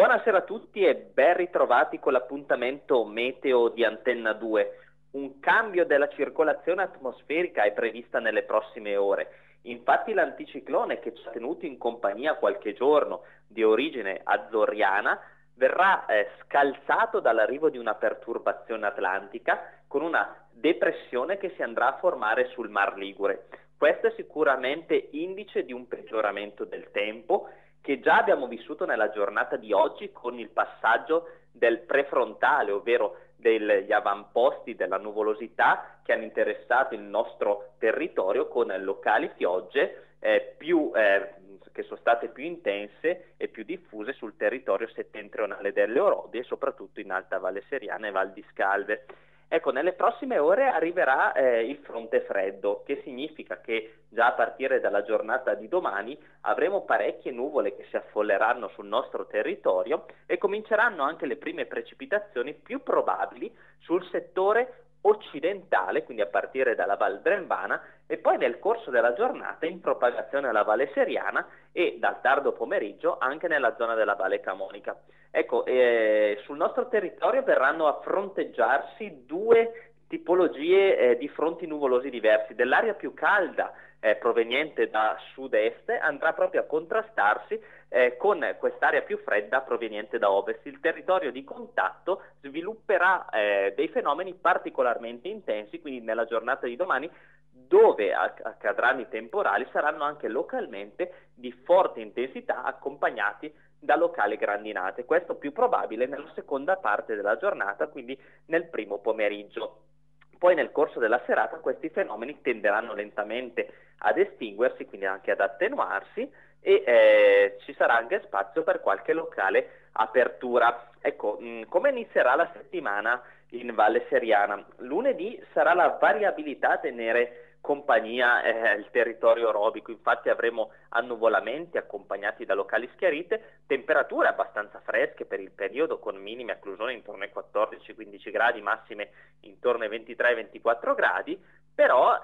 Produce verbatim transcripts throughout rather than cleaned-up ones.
Buonasera a tutti e ben ritrovati con l'appuntamento meteo di Antenna due. Un cambio della circolazione atmosferica è prevista nelle prossime ore. Infatti l'anticiclone che ci ha tenuto in compagnia qualche giorno, di origine azzorriana, verrà eh, scalzato dall'arrivo di una perturbazione atlantica con una depressione che si andrà a formare sul Mar Ligure. Questo è sicuramente indice di un peggioramento del tempo che già abbiamo vissuto nella giornata di oggi con il passaggio del prefrontale, ovvero degli avamposti della nuvolosità che hanno interessato il nostro territorio con locali piogge eh, più, eh, che sono state più intense e più diffuse sul territorio settentrionale delle Orodi e soprattutto in Alta Valle Seriana e Val di Scalve. Ecco, nelle prossime ore arriverà eh, il fronte freddo, che significa che già a partire dalla giornata di domani avremo parecchie nuvole che si affolleranno sul nostro territorio e cominceranno anche le prime precipitazioni più probabili sul settore occidentale, quindi a partire dalla Val Brembana, e poi nel corso della giornata in propagazione alla Valle Seriana e dal tardo pomeriggio anche nella zona della Valle Camonica. Ecco, eh, sul nostro territorio verranno a fronteggiarsi due tipologie eh, di fronti nuvolosi diversi. Dell'aria più calda eh, proveniente da sud-est andrà proprio a contrastarsi eh, con quest'area più fredda proveniente da ovest. Il territorio di contatto svilupperà eh, dei fenomeni particolarmente intensi, quindi nella giornata di domani dove accadranno i temporali saranno anche localmente di forte intensità accompagnati da locali grandinate. Questo più probabile nella seconda parte della giornata, quindi nel primo pomeriggio. Poi nel corso della serata questi fenomeni tenderanno lentamente ad estinguersi, quindi anche ad attenuarsi e eh, ci sarà anche spazio per qualche locale apertura. Ecco, mh, come inizierà la settimana in Valle Seriana? Lunedì sarà la variabilità a tenere compagnia eh, il territorio orobico, infatti avremo annuvolamenti accompagnati da locali schiarite, temperature abbastanza fresche per il periodo con minime acclusioni intorno ai quattordici quindici gradi, massime intorno ai ventitré ventiquattro gradi, però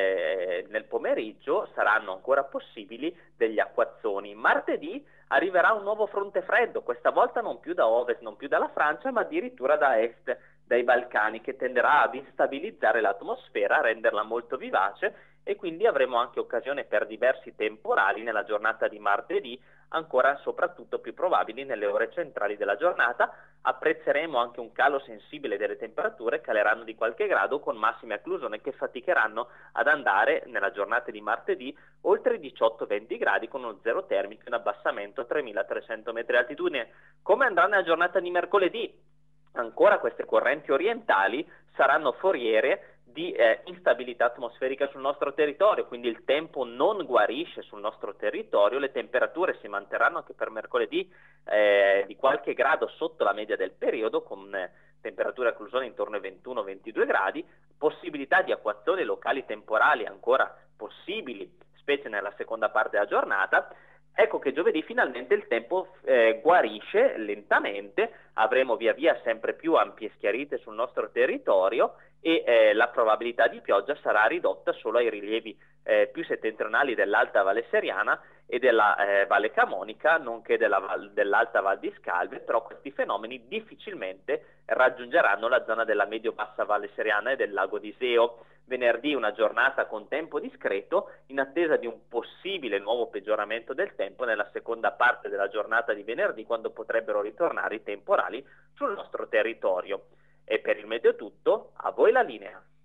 eh, nel pomeriggio saranno ancora possibili degli acquazzoni. Martedì arriverà un nuovo fronte freddo, questa volta non più da ovest, non più dalla Francia, ma addirittura da est, dai Balcani, che tenderà ad instabilizzare l'atmosfera, a renderla molto vivace e quindi avremo anche occasione per diversi temporali nella giornata di martedì, ancora soprattutto più probabili nelle ore centrali della giornata. Apprezzeremo anche un calo sensibile delle temperature, caleranno di qualche grado con massime acclusione che faticheranno ad andare nella giornata di martedì oltre i diciotto venti gradi con uno zero termico in abbassamento a tremilatrecento metri di altitudine. Come andrà nella giornata di mercoledì? Ancora queste correnti orientali saranno foriere di eh, instabilità atmosferica sul nostro territorio, quindi il tempo non guarisce sul nostro territorio, le temperature si manterranno anche per mercoledì eh, di qualche grado sotto la media del periodo, con eh, temperature acclusione intorno ai ventuno ventidue gradi, possibilità di acquazzoni locali temporali ancora possibili, specie nella seconda parte della giornata. Ecco che giovedì finalmente il tempo eh, guarisce lentamente, avremo via via sempre più ampie schiarite sul nostro territorio e eh, la probabilità di pioggia sarà ridotta solo ai rilievi eh, più settentrionali dell'Alta Valle Seriana e della eh, Valle Camonica, nonché della, dell'Alta Val di Scalve, però questi fenomeni difficilmente raggiungeranno la zona della medio-bassa Valle Seriana e del lago di Iseo. Venerdì una giornata con tempo discreto in attesa di un possibile nuovo peggioramento del tempo nella seconda parte della giornata di venerdì, quando potrebbero ritornare i temporali sul nostro territorio. E per il meteo è tutto, a voi la linea.